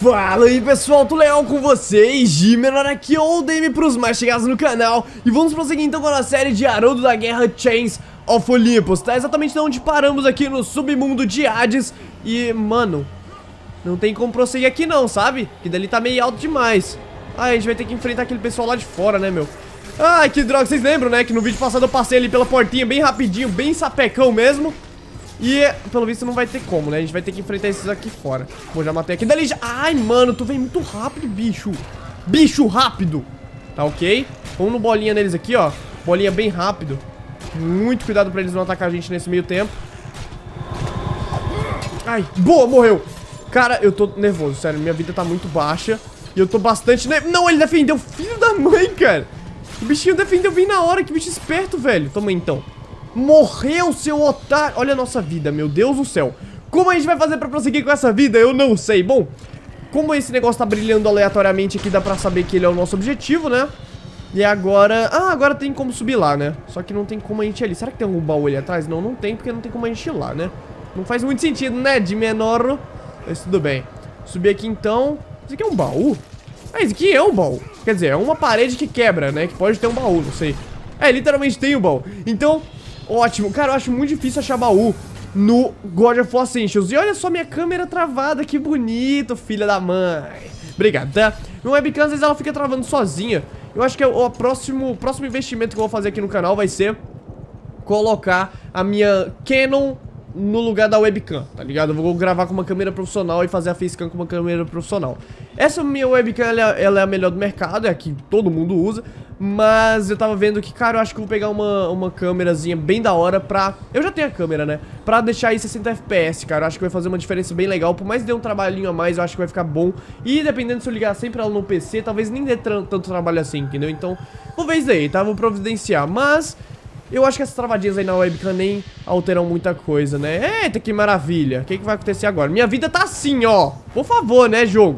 Fala aí pessoal, tudo legal com vocês? De menor aqui, ou DM pros mais chegados no canal. E vamos prosseguir então com a série de Haroldo da Guerra Chains of Olympus. Tá exatamente onde paramos aqui no submundo de Hades. E, mano, não tem como prosseguir aqui não, sabe? Que dali tá meio alto demais. Ah, a gente vai ter que enfrentar aquele pessoal lá de fora, né, meu? Ai, que droga, vocês lembram, né? Que no vídeo passado eu passei ali pela portinha bem rapidinho, bem sapecão mesmo. E, pelo visto, não vai ter como, né? A gente vai ter que enfrentar esses aqui fora. Bom, já matei aqui. Dali já... Ai, mano, tu vem muito rápido, bicho. Bicho rápido. Tá, ok. Vamos no bolinha neles aqui, ó. Bolinha bem rápido. Muito cuidado pra eles não atacar a gente nesse meio tempo. Ai, boa, morreu. Cara, eu tô nervoso, sério. Minha vida tá muito baixa. E eu tô bastante... Não, ele defendeu. Filho da mãe, cara. O bichinho defendeu bem na hora. Que bicho esperto, velho. Toma aí, então. Morreu, seu otário. Olha a nossa vida, meu Deus do céu. Como a gente vai fazer pra prosseguir com essa vida? Eu não sei. Bom, como esse negócio tá brilhando aleatoriamente aqui, dá pra saber que ele é o nosso objetivo, né? E agora... Ah, agora tem como subir lá, né? Só que não tem como a gente ir ali. Será que tem algum baú ali atrás? Não, não tem, porque não tem como a gente ir lá, né? Não faz muito sentido, né? De menor. Mas tudo bem. Subir aqui, então. Isso aqui é um baú? Ah, isso aqui é um baú. Quer dizer, é uma parede que quebra, né? Que pode ter um baú, não sei. É, literalmente tem um baú. Então... Ótimo, cara, eu acho muito difícil achar baú no God of War Ascensions. E olha só minha câmera travada, que bonito, filha da mãe. Obrigado, tá? No webcam, às vezes ela fica travando sozinha. Eu acho que o próximo investimento que eu vou fazer aqui no canal vai ser colocar a minha Canon no lugar da webcam, tá ligado? Eu vou gravar com uma câmera profissional e fazer a facecam com uma câmera profissional. Essa minha webcam, ela é a melhor do mercado, é a que todo mundo usa. Mas eu tava vendo que, cara, eu acho que eu vou pegar uma câmerazinha bem da hora pra... Eu já tenho a câmera, né? Pra deixar aí 60 FPS, cara. Eu acho que vai fazer uma diferença bem legal. Por mais que dê um trabalhinho a mais, eu acho que vai ficar bom. E dependendo se eu ligar sempre ela no PC, talvez nem dê tanto trabalho assim, entendeu? Então, vou ver isso daí, tá? Vou providenciar. Mas... eu acho que essas travadinhas aí na webcam nem alteram muita coisa, né? Eita, que maravilha. O que vai acontecer agora? Minha vida tá assim, ó. Por favor, né, jogo?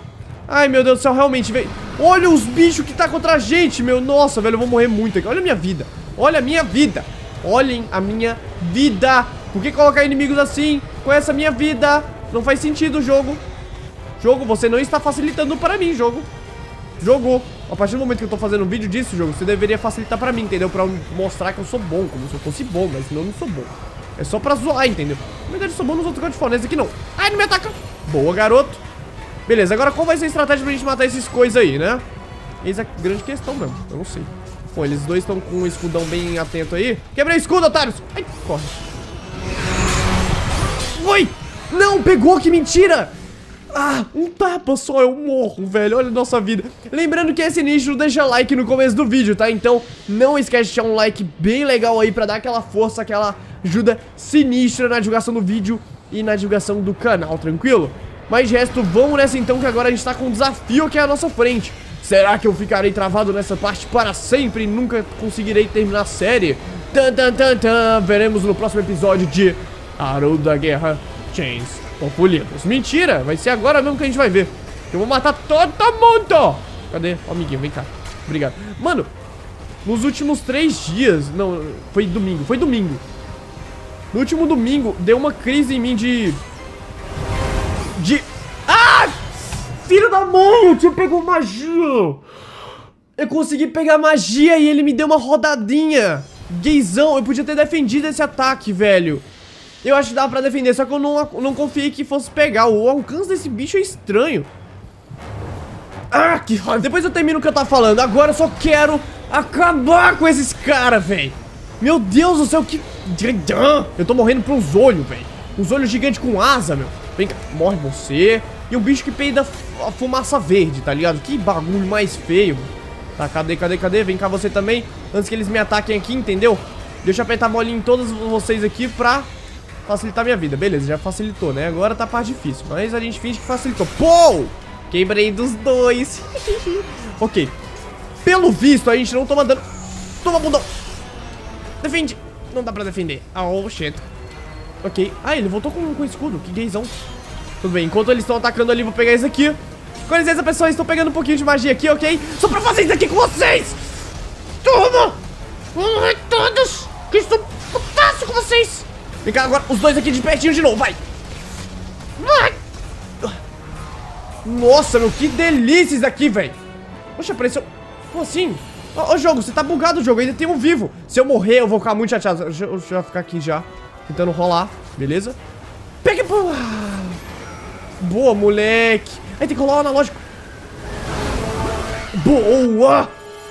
Ai, meu Deus do céu, realmente, velho. Olha os bichos que tá contra a gente, meu. Nossa, velho, eu vou morrer muito aqui. Olha a minha vida. Olha a minha vida. Olhem a minha vida. Por que colocar inimigos assim com essa minha vida? Não faz sentido, jogo. Jogo, você não está facilitando para mim, jogo. Jogo. A partir do momento que eu tô fazendo um vídeo disso, jogo, você deveria facilitar pra mim, entendeu? Pra mostrar que eu sou bom, como se eu fosse bom, mas senão eu não sou bom. É só pra zoar, entendeu? Na verdade, eu sou bom nos outros God of War, nesse aqui não. Ai, não me ataca. Boa, garoto. Beleza, agora qual vai ser a estratégia pra gente matar esses coisas aí, né? Eis a grande questão mesmo, eu não sei. Pô, eles dois estão com um escudão bem atento aí. Quebrei o escudo, otários. Ai, corre. Oi! Não, pegou, que mentira! Ah, um tapa só, eu morro, velho. Olha a nossa vida. Lembrando que é sinistro, deixa like no começo do vídeo, tá? Então, não esquece de deixar um like bem legal aí pra dar aquela força, aquela ajuda sinistra na divulgação do vídeo e na divulgação do canal, tranquilo? Mas de resto, vamos nessa então, que agora a gente tá com um desafio aqui à nossa frente. Será que eu ficarei travado nessa parte para sempre e nunca conseguirei terminar a série? Veremos no próximo episódio de Haroldo da Guerra Chains of Olympus. Mentira, vai ser agora mesmo que a gente vai ver. Eu vou matar todo mundo. Cadê? Ó, amiguinho, vem cá. Obrigado. Mano, nos últimos 3 dias... Não, foi domingo. No último domingo, deu uma crise em mim de... Ah! Filho da mãe, eu tinha pegado magia. Eu consegui pegar magia e ele me deu uma rodadinha. Gaysão, eu podia ter defendido esse ataque, velho. Eu acho que dava pra defender, só que eu não confiei que fosse pegar. O alcance desse bicho é estranho. Ah, que raiva. Depois eu termino o que eu tava falando. Agora eu só quero acabar com esses caras, velho. Meu Deus do céu, que... Eu tô morrendo por uns olhos, velho. Uns olhos gigantes com asa, meu. Vem cá, morre você. E um bicho que peida a fumaça verde, tá ligado? Que bagulho mais feio. Tá, cadê? Vem cá você também. Antes que eles me ataquem aqui, entendeu? Deixa eu apertar a bolinha em todos vocês aqui pra facilitar minha vida. Beleza, já facilitou, né? Agora tá a parte difícil, mas a gente finge que facilitou. Pô! Quebrei dos dois. Ok. Pelo visto, a gente não toma dano. Toma, bundão. Defende. Não dá pra defender. Oh, shit. Ok. Ah, ele voltou com escudo. Que gaysão. Tudo bem, enquanto eles estão atacando ali, vou pegar isso aqui. Com licença, pessoal, estou pegando um pouquinho de magia aqui, ok? Só pra fazer isso aqui com vocês. Toma! Vamos morrer todos. Que estou putaço com vocês. Vem cá agora, os dois aqui de pertinho de novo, vai. Vai. Nossa, meu, que delícia isso aqui, velho. Poxa, apareceu... Como assim? Ô, jogo, você tá bugado o jogo, ainda tem um vivo. Se eu morrer, eu vou ficar muito chateado. Deixa eu ficar aqui já, tentando rolar, beleza? Pega... Boa, moleque. Aí tem que rolar o analógico. Boa!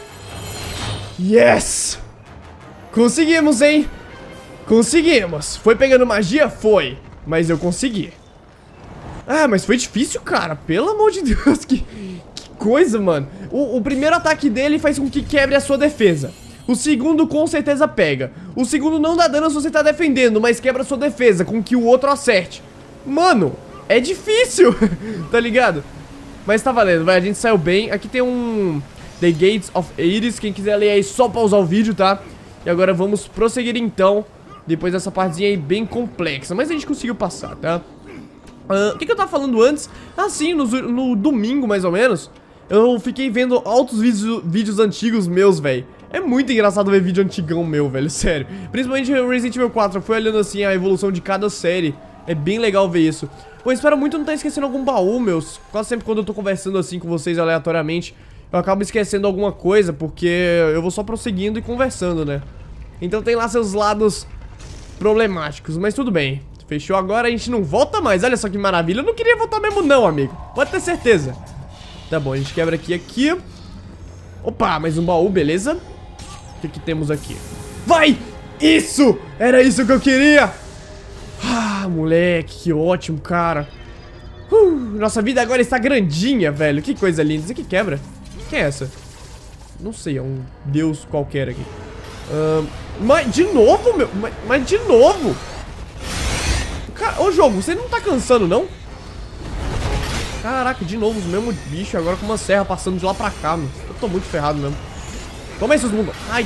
Yes! Conseguimos, hein? Conseguimos. Foi pegando magia? Foi. Mas eu consegui. Ah, mas foi difícil, cara. Pelo amor de Deus, que coisa, mano. O primeiro ataque dele faz com que quebre a sua defesa. O segundo com certeza pega. O segundo não dá dano se você tá defendendo, mas quebra a sua defesa, com que o outro acerte. Mano, é difícil. Tá ligado? Mas tá valendo, vai, a gente saiu bem. Aqui tem um The Gates of Hades. Quem quiser ler aí, só pausar o vídeo, tá? E agora vamos prosseguir então, depois dessa partezinha aí bem complexa. Mas a gente conseguiu passar, tá? O que eu tava falando antes? Ah, sim, no domingo, mais ou menos, eu fiquei vendo altos vídeos antigos meus, velho. É muito engraçado ver vídeo antigão meu, velho, sério. Principalmente o Resident Evil 4, eu fui olhando assim a evolução de cada série. É bem legal ver isso. Pô, espero muito não estar esquecendo algum baú, meus. Quase sempre quando eu tô conversando assim com vocês aleatoriamente, eu acabo esquecendo alguma coisa, porque eu vou só prosseguindo e conversando, né? Então tem lá seus lados problemáticos, mas tudo bem. Fechou agora, a gente não volta mais. Olha só que maravilha. Eu não queria voltar mesmo não, amigo. Pode ter certeza. Tá bom, a gente quebra aqui. Opa, mais um baú, beleza? O que temos aqui? Vai! Isso! Era isso que eu queria! Ah, moleque, que ótimo, cara. Nossa vida agora está grandinha, velho. Que coisa linda. Isso aqui quebra. Quem é essa? Não sei, é um deus qualquer aqui. Mas de novo, meu? Mas de novo? Cara, ô jogo, você não tá cansando, não? Caraca, de novo os mesmos bichos agora com uma serra passando de lá pra cá, meu. Eu tô muito ferrado mesmo. Toma aí, seus mundos. Ai.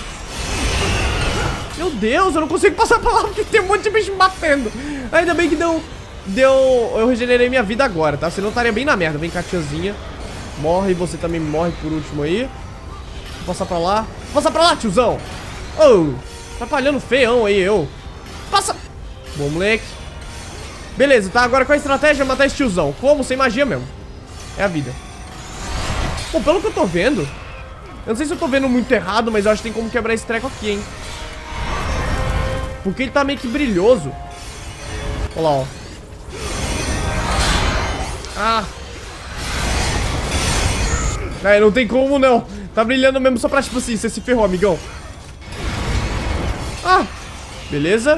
Meu Deus, eu não consigo passar pra lá porque tem um monte de bicho me batendo. Ainda bem que eu regenerei minha vida agora, tá? Senão eu estaria bem na merda. Vem cá, tiazinha. Morre, você também morre por último aí. Vou passar pra lá. Passa pra lá, tiozão. Oh, atrapalhando feião aí, eu. Passa. Bom, moleque. Beleza, tá? Agora qual a estratégia? Matar esse tiozão. Como? Sem magia mesmo. É a vida. Bom, pelo que eu tô vendo, eu não sei se eu tô vendo muito errado, mas eu acho que tem como quebrar esse treco aqui, hein? Porque ele tá meio que brilhoso. Olha lá, ó. Ah. É, não tem como não. Tá brilhando mesmo só pra, tipo assim, você se ferrou, amigão. Ah. Beleza.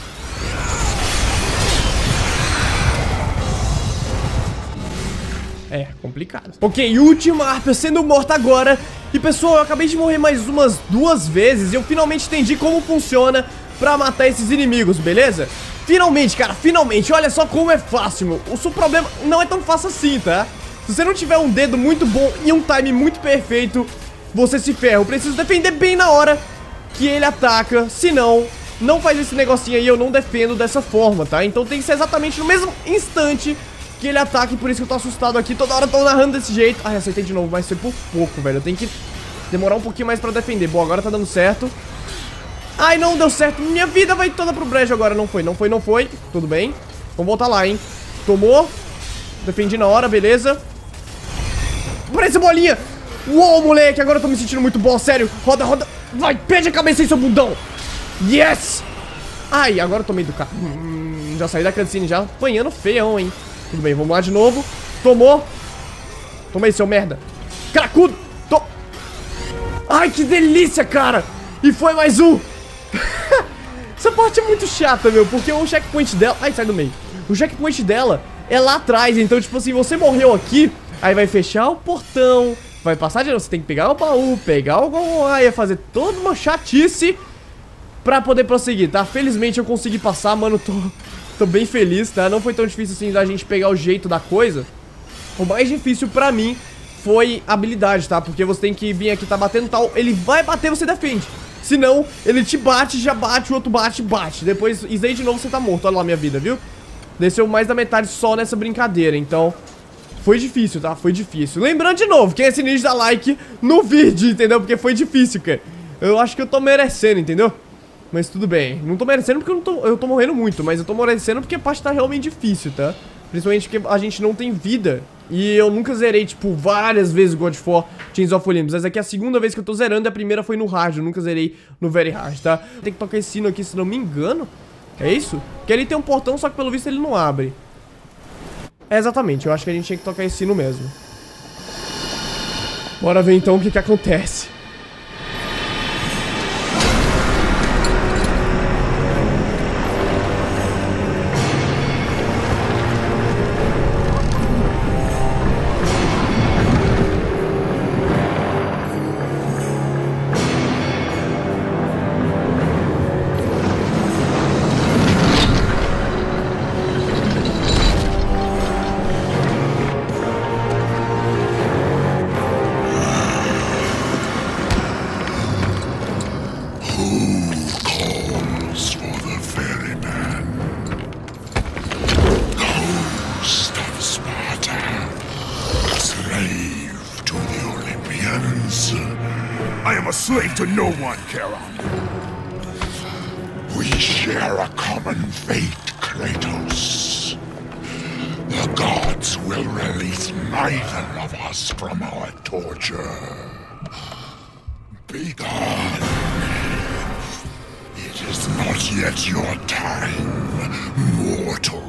É, complicado. Ok, última harpa sendo morta agora. E pessoal, eu acabei de morrer mais umas 2 vezes. E eu finalmente entendi como funciona pra matar esses inimigos, beleza? Finalmente, cara, finalmente. Olha só como é fácil, meu. O seu problema não é tão fácil assim, tá? Se você não tiver um dedo muito bom e um time muito perfeito, você se ferra. Eu preciso defender bem na hora que ele ataca. Senão, não faz esse negocinho aí, eu não defendo dessa forma, tá? Então tem que ser exatamente no mesmo instante que ele ataca, e por isso que eu tô assustado aqui. Toda hora eu tô narrando desse jeito. Ai, acertei de novo, mas foi por pouco, velho. Eu tenho que demorar um pouquinho mais pra defender. Bom, agora tá dando certo. Ai, não deu certo. Minha vida vai toda pro brejo agora. Não foi, não foi, não foi. Tudo bem. Vamos voltar lá, hein. Tomou. Defendi na hora, beleza. Parece bolinha. Uou, moleque. Agora eu tô me sentindo muito bom, sério. Roda, roda. Vai, pede a cabeça aí, seu bundão. Yes. Ai, agora eu tomei do carro. Já saí da cutscene já apanhando feião, hein. Tudo bem, vamos lá de novo. Tomou. Toma aí, seu merda. Cracudo. Ai, que delícia, cara. E foi mais um. Essa parte é muito chata, meu. Porque o checkpoint dela... Ai, sai do meio. O checkpoint dela é lá atrás. Então, tipo assim, você morreu aqui, aí vai fechar o portão, vai passar de novo. Você tem que pegar o baú, pegar o... Ai, ia fazer toda uma chatice pra poder prosseguir, tá? Felizmente eu consegui passar, mano. Tô bem feliz, tá? Não foi tão difícil assim da gente pegar o jeito da coisa. O mais difícil pra mim foi a habilidade, tá? Porque você tem que vir aqui, tá batendo tal. Ele vai bater, você defende. Senão, ele te bate, já bate, o outro bate, bate. Depois, isso aí de novo, você tá morto. Olha lá minha vida, viu? Desceu mais da metade só nessa brincadeira. Então, foi difícil, tá? Foi difícil. Lembrando de novo, quem é sinistro dá like no vídeo, entendeu? Porque foi difícil, cara. Eu acho que eu tô merecendo, entendeu? Mas tudo bem. Não tô merecendo porque eu tô morrendo muito. Mas eu tô merecendo porque a parte tá realmente difícil, tá? Principalmente porque a gente não tem vida E eu nunca zerei, tipo, várias vezes God of War Chains of Olympus. Essa aqui é a segunda vez que eu tô zerando e a primeira foi no hard. Eu nunca zerei no very hard, tá? Tem que tocar esse sino aqui, se não me engano. É isso? Porque ali tem um portão, só que pelo visto ele não abre. É, exatamente, eu acho que a gente tinha que tocar esse sino mesmo. Bora ver então o que acontece. I am a slave to no one, Charon. We share a common fate, Kratos. The gods will release neither of us from our torture. Be gone. It is not yet your time, mortal.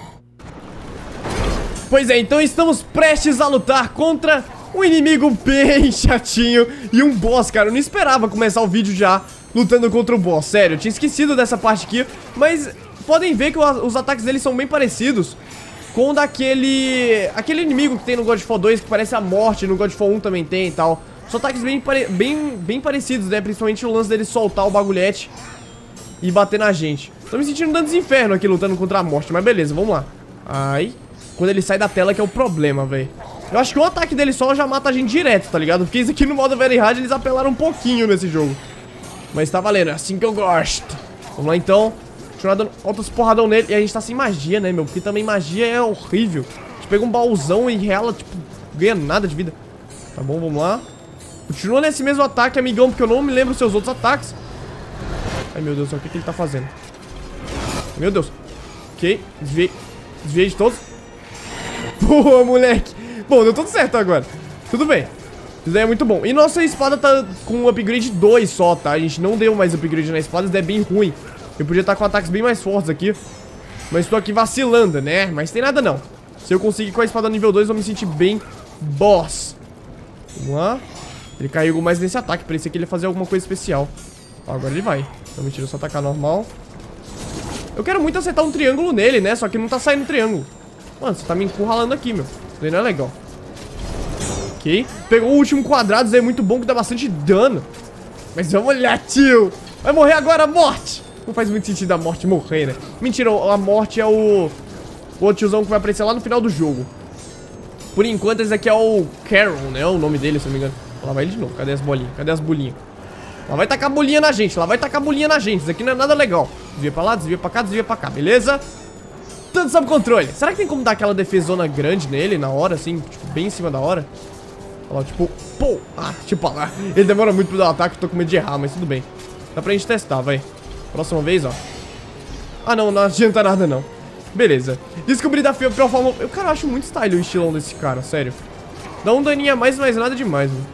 Pois é, então estamos prestes a lutar contra um inimigo bem chatinho e um boss, cara. Eu não esperava começar o vídeo já lutando contra o boss, sério. Eu tinha esquecido dessa parte aqui, mas podem ver que os ataques dele são bem parecidos com o daquele inimigo que tem no God of War 2, que parece a morte, no God of War 1 também tem e tal. São ataques bem parecidos, né? Principalmente o lance dele soltar o bagulhete e bater na gente. Tô me sentindo dando desinferno aqui lutando contra a morte, mas beleza, vamos lá. Ai, quando ele sai da tela que é o problema, velho. Eu acho que um ataque dele só já mata a gente direto, tá ligado? Porque isso aqui no modo Very Hard eles apelaram um pouquinho nesse jogo. Mas tá valendo, é assim que eu gosto. Vamos lá então. Continuar dando altas porradão nele. E a gente tá sem magia, né, meu? Porque também magia é horrível. A gente pega um baúzão e ela, tipo, ganha nada de vida. Tá bom, vamos lá. Continua nesse mesmo ataque, amigão, porque eu não me lembro os seus outros ataques. Ai, meu Deus, o que ele tá fazendo? Meu Deus. Ok, desviei. Desviei de todos. Boa, moleque. Bom, deu tudo certo agora. Tudo bem. Isso daí é muito bom. E nossa espada tá com upgrade 2 só, tá? A gente não deu mais upgrade na espada, isso daí é bem ruim. Eu podia estar com ataques bem mais fortes aqui. Mas tô aqui vacilando, né? Mas tem nada não. Se eu conseguir com a espada nível 2, eu vou me sentir bem boss. Vamos lá. Ele carregou mais nesse ataque. Parecia que ele ia fazer alguma coisa especial. Ó, agora ele vai. Então, mentira, só atacar normal. Eu quero muito acertar um triângulo nele, né? Só que não tá saindo triângulo. Mano, você tá me encurralando aqui, meu. Isso daí não é legal. Ok. Pegou o último quadrado, isso aí é muito bom, que dá bastante dano. Mas vamos lá, tio. Vai morrer agora, morte. Não faz muito sentido a morte morrer, né? Mentira, a morte é o outro tiozão que vai aparecer lá no final do jogo. Por enquanto, esse aqui é o Charon, né? O nome dele, se não me engano. Lá vai ele de novo. Cadê as bolinhas? Cadê as bolinhas? Lá vai tacar bolinha na gente. Lá vai tacar bolinha na gente. Isso aqui não é nada legal. Desvia pra lá, desvia pra cá, desvia pra cá. Beleza? Tudo sob controle. Será que tem como dar aquela defesona grande nele na hora, assim? Tipo, bem em cima da hora? Olha lá, tipo, pô. Ah, tipo, lá. Ele demora muito pra dar um ataque, eu tô com medo de errar, mas tudo bem. Dá pra gente testar, vai. Próxima vez, ó. Ah, não, não adianta nada, não. Beleza. Descobri da pior forma. Eu, cara, acho muito style o estilão desse cara, sério. Dá um daninho a mais, mas nada demais, mano.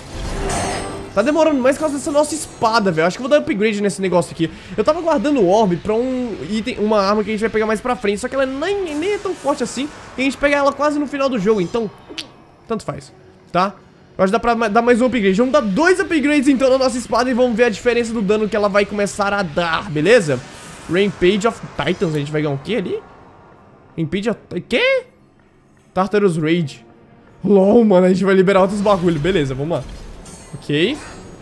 Tá demorando mais por causa dessa nossa espada, velho. Acho que eu vou dar upgrade nesse negócio aqui. Eu tava guardando o orb pra um item, uma arma que a gente vai pegar mais pra frente. Só que ela nem é tão forte assim. E a gente pega ela quase no final do jogo. Então, tanto faz, tá? Eu acho que dá pra dar mais um upgrade. Vamos dar 2 upgrades então na nossa espada e vamos ver a diferença do dano que ela vai começar a dar, beleza? Rampage of Titans. A gente vai ganhar o quê ali? Rampage of... Quê? Tartarus Rage. LOL, mano. A gente vai liberar outros bagulho. Beleza, vamos lá. Ok.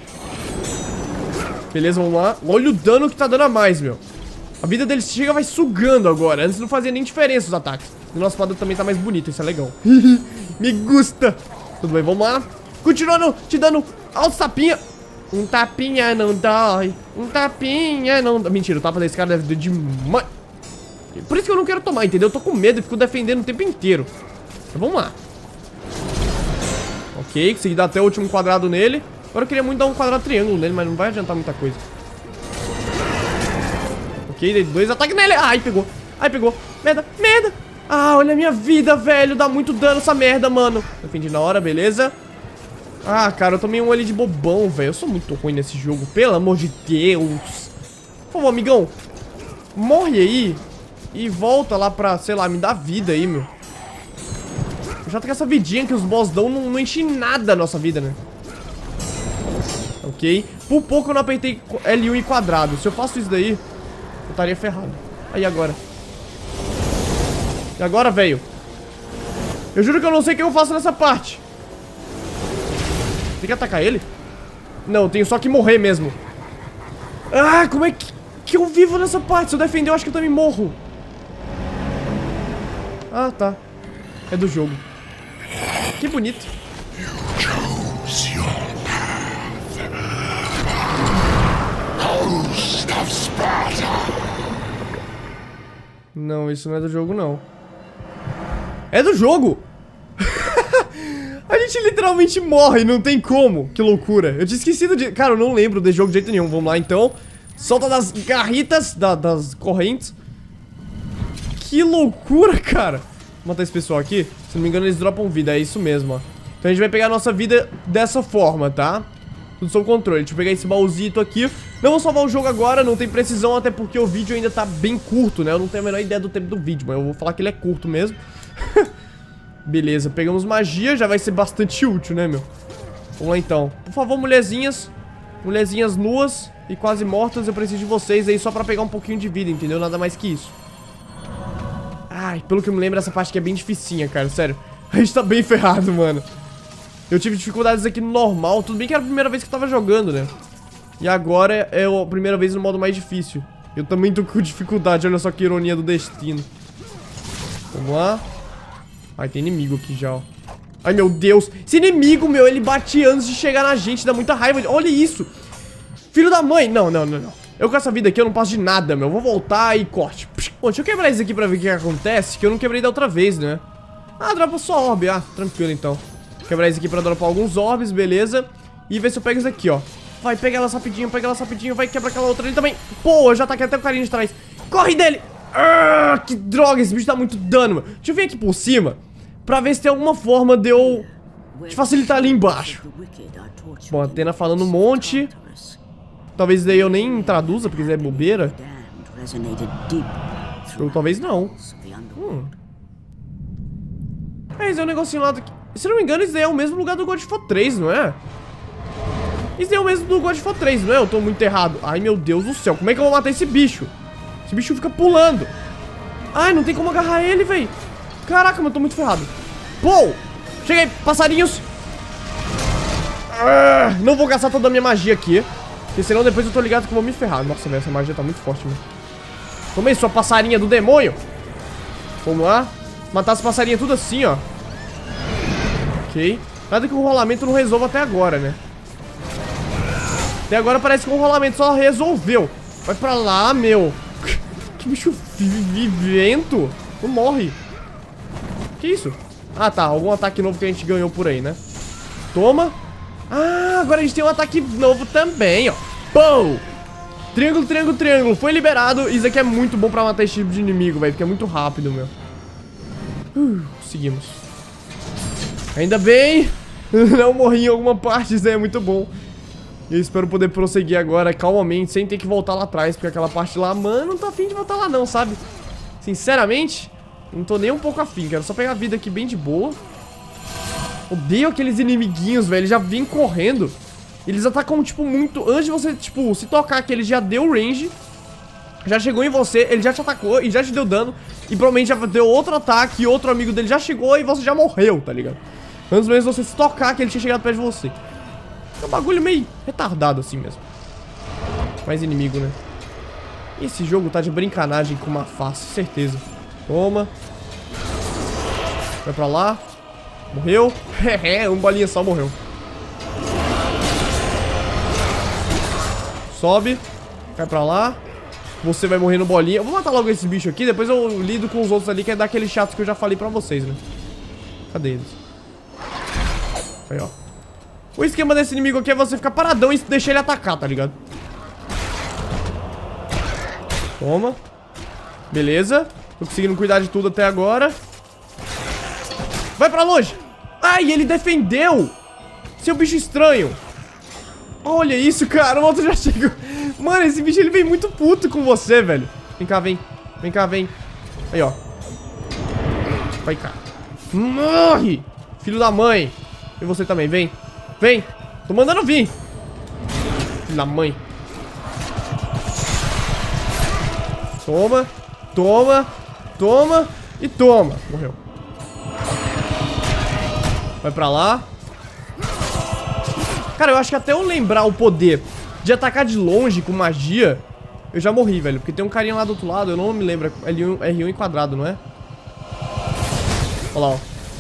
Beleza, vamos lá. Olha o dano que tá dando a mais, meu. A vida deles chega vai sugando agora. Antes não fazia nem diferença os ataques. E nossa espada também tá mais bonita, isso é legal. Me gusta. Tudo bem, vamos lá. Continuando te dando alto tapinha. Um tapinha não dói. Um tapinha não dói. Mentira, o tapa desse cara deve doer demais. Por isso que eu não quero tomar, entendeu? Eu tô com medo e fico defendendo o tempo inteiro. Então vamos lá. Ok, consegui dar até o último quadrado nele. Agora eu queria muito dar um quadrado triângulo nele, mas não vai adiantar muita coisa. Ok, dei 2 ataques nele. Ai, pegou. Ai, pegou. Merda, merda. Ah, olha a minha vida, velho. Dá muito dano essa merda, mano. Defendi na hora, beleza. Ah, cara, eu tomei um ali de bobão, velho. Eu sou muito ruim nesse jogo, pelo amor de Deus. Por favor, amigão. Morre aí. E volta lá pra, sei lá, me dá vida aí, meu. Eu já tô com essa vidinha que os boss dão, não enche nada a nossa vida, né? Ok. Por pouco eu não apertei L1 e quadrado. Se eu faço isso daí, eu estaria ferrado. Aí, agora. E agora, velho? Eu juro que eu não sei o que eu faço nessa parte. Tem que atacar ele? Não, eu tenho só que morrer mesmo. Ah, como é que eu vivo nessa parte? Se eu defender, eu acho que eu também morro. Ah, tá. É do jogo. Que bonito. Não, isso não é do jogo, não. É do jogo! A gente literalmente morre, não tem como. Que loucura. Eu tinha esquecido de... Cara, eu não lembro desse jogo de jeito nenhum. Vamos lá, então. Solta das garritas, das correntes. Que loucura, cara. Vou matar esse pessoal aqui. Se não me engano, eles dropam vida. É isso mesmo, ó. Então a gente vai pegar a nossa vida dessa forma, tá? Tudo sob controle. Deixa eu pegar esse baúzito aqui. Não vou salvar o jogo agora, não tem precisão, até porque o vídeo ainda tá bem curto, né? Eu não tenho a menor ideia do tempo do vídeo, mas eu vou falar que ele é curto mesmo. Beleza, pegamos magia, já vai ser bastante útil, né, meu? Vamos lá, então. Por favor, mulherzinhas. Mulherzinhas nuas e quase mortas, eu preciso de vocês aí só pra pegar um pouquinho de vida, entendeu? Nada mais que isso. Ai, pelo que eu me lembro, essa parte aqui é bem dificinha, cara, sério. A gente tá bem ferrado, mano. Eu tive dificuldades aqui no normal, tudo bem que era a primeira vez que eu tava jogando, né? E agora é a primeira vez no modo mais difícil. Eu também tô com dificuldade, olha só que ironia do destino. Vamos lá. Ai, tem inimigo aqui já, ó. Ai, meu Deus. Esse inimigo, meu, ele bate antes de chegar na gente, dá muita raiva. Olha isso. Filho da mãe. Não. Eu com essa vida aqui, eu não passo de nada, meu. Vou voltar e corte. Bom, deixa eu quebrar isso aqui pra ver o que acontece, que eu não quebrei da outra vez, né? Ah, dropa só orbe. Ah, tranquilo, então. Vou quebrar isso aqui pra dropar alguns orbes, beleza. E ver se eu pego isso aqui, ó. Vai, pega elas rapidinho, vai quebrar aquela outra ali também. Pô, eu já taquei até o carinha de trás. Corre dele. Ah, que droga, esse bicho dá muito dano, mano. Deixa eu vir aqui por cima pra ver se tem alguma forma de eu te facilitar ali embaixo. Bom, a Athena falando um monte. Talvez daí eu nem traduza, porque é bobeira. Ou talvez não. Esse é um negocinho lá do... Se não me engano, isso daí é o mesmo lugar do God of War 3, não é? Isso daí é o mesmo do God of War 3, não é? Eu tô muito errado. Ai, meu Deus do céu. Como é que eu vou matar esse bicho? Esse bicho fica pulando. Ai, não tem como agarrar ele, véi. Caraca, mas eu tô muito ferrado. Pô! Cheguei, passarinhos. Não vou gastar toda a minha magia aqui, porque senão depois eu tô ligado que eu vou me ferrar. Nossa, velho, essa magia tá muito forte, mano. Toma aí, sua passarinha do demônio. Vamos lá. Matar as passarinhas tudo assim, ó. Ok. Nada que o rolamento não resolva até agora, né? Até agora parece que o rolamento só resolveu. Vai pra lá, meu. Que bicho vivento. Não morre. Que isso? Ah, tá. Algum ataque novo que a gente ganhou por aí, né? Toma. Ah, agora a gente tem um ataque novo também, ó. Pô! Triângulo, triângulo, triângulo. Foi liberado. Isso aqui é muito bom pra matar esse tipo de inimigo, velho. Porque é muito rápido, meu. Conseguimos. Ainda bem. Não morri em alguma parte. Isso aí é muito bom. Eu espero poder prosseguir agora calmamente, sem ter que voltar lá atrás. Porque aquela parte lá, mano, não tô afim de voltar lá não, sabe? Sinceramente, não tô nem um pouco afim. Quero só pegar a vida aqui bem de boa. Odeio aqueles inimiguinhos, velho. Eles já vêm correndo. Eles atacam, tipo, muito... Antes de você, tipo, se tocar que ele já deu range, já chegou em você, ele já te atacou e já te deu dano. E provavelmente já deu outro ataque e outro amigo dele já chegou e você já morreu, tá ligado? Antes mesmo de você se tocar que ele tinha chegado perto de você. É um bagulho meio retardado assim mesmo. Mais inimigo, né? Esse jogo tá de brincanagem com uma face, certeza. Toma. Vai pra lá. Morreu. Um bolinha só morreu. Sobe. Vai pra lá. Você vai morrer no bolinha. Eu vou matar logo esse bicho aqui. Depois eu lido com os outros ali, que é daquele chato que eu já falei pra vocês, né? Cadê eles? Aí, ó. O esquema desse inimigo aqui é você ficar paradão e deixar ele atacar, tá ligado? Toma. Beleza. Tô conseguindo cuidar de tudo até agora. Vai pra longe. Ai, ele defendeu. Seu bicho estranho. Olha isso, cara. O outro já chegou. Mano, esse bicho, ele vem muito puto com você, velho. Vem cá, vem. Vem cá, vem. Aí, ó. Vai cá. Morre. Filho da mãe. E você também, vem. Vem. Tô mandando vir. Filho da mãe. Toma. Toma. Toma. E toma. Morreu. Vai pra lá. Cara, eu acho que até eu lembrar o poder de atacar de longe com magia, eu já morri, velho. Porque tem um carinha lá do outro lado, eu não me lembro. R1 em quadrado, não é? Olha lá, ó.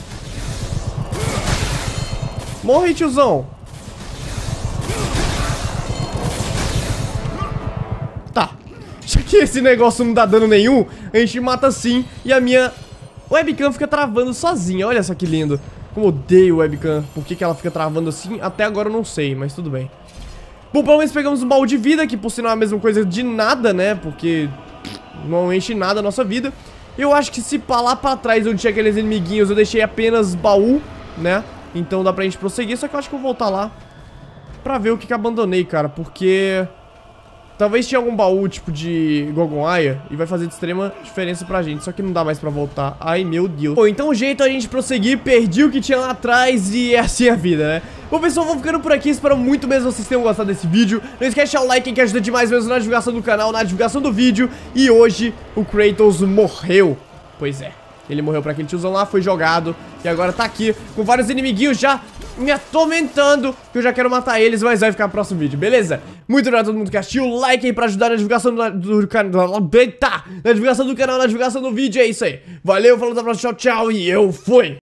Morre, tiozão. Tá. Já que esse negócio não dá dano nenhum, a gente mata sim. E a minha webcam fica travando sozinha. Olha só que lindo. Como eu odeio webcam. Por que ela fica travando assim? Até agora eu não sei, mas tudo bem. Bom, pelo menos pegamos um baú de vida, que por sinal é a mesma coisa de nada, né? Porque não enche nada a nossa vida. Eu acho que se pra lá pra trás onde tinha aqueles inimiguinhos eu deixei apenas baú, né? Então dá pra gente prosseguir, só que eu acho que eu vou voltar lá pra ver o que abandonei, cara. Porque talvez tinha algum baú tipo de Gogonaya e vai fazer de extrema diferença pra gente. Só que não dá mais pra voltar. Ai, meu Deus. Bom, então o jeito é a gente prosseguir. Perdi o que tinha lá atrás e é assim a vida, né? Bom, pessoal, vou ficando por aqui. Espero muito mesmo vocês tenham gostado desse vídeo. Não esquece de deixar o like, que ajuda demais mesmo na divulgação do canal, na divulgação do vídeo. E hoje o Kratos morreu. Pois é. Ele morreu pra aquele tiozão lá, foi jogado. E agora tá aqui com vários inimiguinhos já me atormentando, que eu já quero matar eles, mas vai ficar no próximo vídeo, beleza? Muito obrigado a todo mundo que assistiu, like aí pra ajudar na divulgação do canal, na divulgação do canal, na divulgação do vídeo, é isso aí. Valeu, falou, até a próxima, tchau, tchau, e eu fui!